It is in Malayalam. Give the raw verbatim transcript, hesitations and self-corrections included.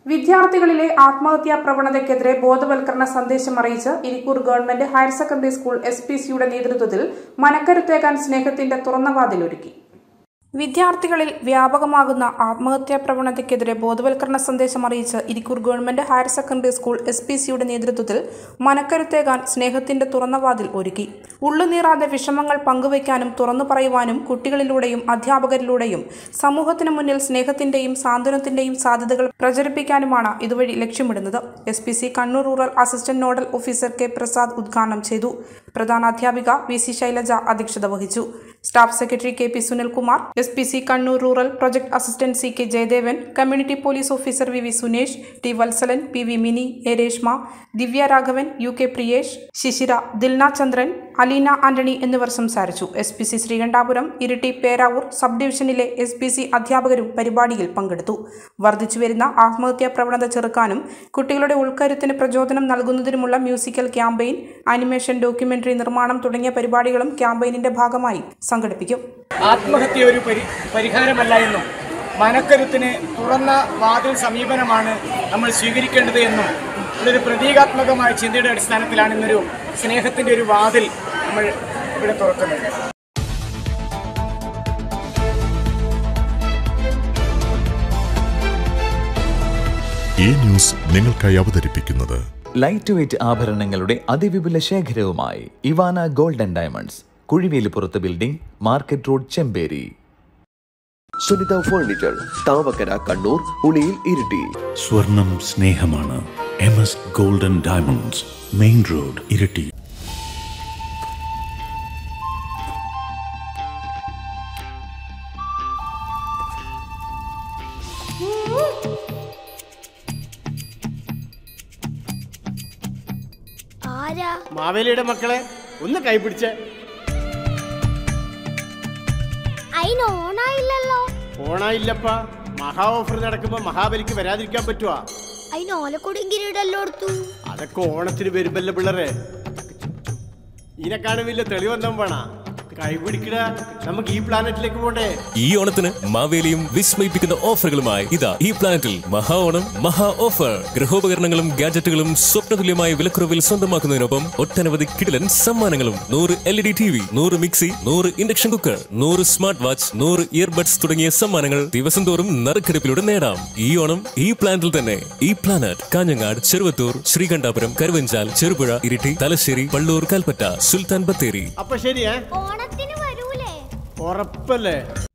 വിദ്യാർത്ഥികളിലെ ആത്മഹത്യാ പ്രവണതയ്ക്കെതിരെ ബോധവൽക്കരണ സന്ദേശം അറിയിച്ച് Irikkur government higher secondary school S P സിയുടെ നേതൃത്വത്തിൽ മനക്കരുത്തേകാൻ സ്നേഹത്തിന്റെ തുറന്ന വാതിലൊരുക്കി. വിദ്യാർത്ഥികളിൽ വ്യാപകമാകുന്ന ആത്മഹത്യാ പ്രവണതയ്ക്കെതിരെ ബോധവൽക്കരണ സന്ദേശം അറിയിച്ച് Irikkur government higher secondary school S P സിയുടെ നേതൃത്വത്തിൽ മനക്കരുത്തേകാൻ സ്നേഹത്തിന്റെ തുറന്ന വാതിൽ ഒരുക്കി. ഉള്ളുനീറാതെ വിഷമങ്ങൾ പങ്കുവയ്ക്കാനും തുറന്നു പറയുവാനും കുട്ടികളിലൂടെയും അധ്യാപകരിലൂടെയും സമൂഹത്തിനു മുന്നിൽ സ്നേഹത്തിന്റെയും സാന്ത്വനത്തിന്റെയും സാധ്യതകൾ പ്രചരിപ്പിക്കാനുമാണ് ഇതുവഴി ലക്ഷ്യമിടുന്നത്. S P C Kannur rural assistant nodal officer K Prasad ഉദ്ഘാടനം ചെയ്തു. പ്രധാനാധ്യാപിക വി സി ശൈലജ അധ്യക്ഷത വഹിച്ചു. Staff secretary K P Sunilkumar, S P C Kannur rural project assistant C K Jayadevan, community police officer V V Sunesh, T Vatsalan, P V Mini, A Reshma, Divya Raghavan, U K Priyesh, Shishira, Dilna Chandran, Aleena Antony എന്നിവർ സംസാരിച്ചു. S P C Sreekandapuram, Iritty, Peravoor sub ഡിവിഷനിലെ എസ് പി സി അധ്യാപകരും പരിപാടിയിൽ പങ്കെടുത്തു. വർദ്ധിച്ചുവരുന്ന ആത്മഹത്യാ പ്രവണത ചെറുക്കാനും കുട്ടികളുടെ ഉൾക്കരുത്തിന് പ്രചോദനം നൽകുന്നതിനുമുള്ള മ്യൂസിക്കൽ ക്യാമ്പയിൻ, ആനിമേഷൻ, ഡോക്യുമെന്ററി നിർമ്മാണം തുടങ്ങിയ പരിപാടികളും ക്യാമ്പയിനിന്റെ ഭാഗമായി സംഘടിപ്പിക്കും. ആത്മഹത്യ ഒരു പരിഹാരമല്ല എന്നും മനക്കരുത്തിന് തുറന്ന വാതിൽ സമീപനമാണ് നമ്മൾ സ്വീകരിക്കേണ്ടത് എന്നും ഇതൊരു പ്രതീകാത്മകമായ ചിന്തയുടെ അടിസ്ഥാനത്തിലാണ് ഇന്നൊരു സ്നേഹത്തിൻ്റെ ഒരു വാതിൽ നമ്മൾ ഇവിടെ തുറക്കുന്നത്. ഈ ന്യൂസ് നിങ്ങൾക്കായി അവതരിപ്പിക്കുന്നത് ലൈറ്റ് വെയ്റ്റ് ആഭരണങ്ങളുടെ അതിവിപുല ശേഖരവുമായി ഇവാന ഗോൾഡ് ആൻഡ് ഡയമണ്ട്സ്, കുഴിവേലിപ്പുറത്ത് building, market road, Chemperi. Sunitha furniture, Thavakkara, Kannur, Uliyil, Iritty. സ്വർണം സ്നേഹമാണ്. M S gold and diamonds, main road, Iritty. മാവേലിയുടെ മക്കളെ ഒന്ന് കൈപിടിച്ച. ഓണായില്ലപ്പാ. മഹാ ഓഫർ നടക്കുമ്പോ മഹാബലിക്ക് വരാതിരിക്കാൻ പറ്റുവാ? അതൊക്കെ ഓണത്തിന് വരുമ്പല്ലേ പിള്ളേരെ. ഇതിനെക്കാളും വലിയ തെളിവെന്താ വേണ? കൈപിടിക്കട, നമുക്ക് ഈ പ്ലാനറ്റിലേക്ക് പോണ്ടേ. ഈ ഓണത്തിന് മാവേലിയും വിസ്മയിപ്പിക്കുന്ന ഓഫറുകളുമായി ഇതാ ഈ പ്ലാനറ്റിൽ മഹാ ഓണം മഹാ ഓഫർ. ഗൃഹോപകരണങ്ങളും ഗാഡ്ജറ്റുകളും സ്വപ്നതുല്യമായ വിലക്കുറവിൽ സ്വന്തമാക്കുന്നതിനൊപ്പം ഒട്ടനവധി കിടിലൻ സമ്മാനങ്ങളും. നൂറ് L E D T V, നൂറ് മിക്സി, നൂറ് ഇൻഡക്ഷൻ കുക്കർ, നൂറ് സ്മാർട്ട് വാച്ച്, നൂറ് ഇയർബഡ്സ് തുടങ്ങിയ സമ്മാനങ്ങൾ ദിവസം തോറും നറുക്കെടുപ്പിലൂടെ നേടാം. ഈ ഓണം ഈ പ്ലാനറ്റിൽ തന്നെ. ഈ പ്ലാനറ്റ് കാഞ്ഞങ്ങാട്, ചെറുവത്തൂർ, ശ്രീകണ്ഠാപുരം, കരുവഞ്ചാൽ, ചെറുപുഴ, ഇരിട്ടി, തലശ്ശേരി, പള്ളൂർ, കൽപ്പറ്റ, സുൽത്താൻ ബത്തേരി. അപ്പൊ ശരിയാ, ഉറപ്പല്ലേ?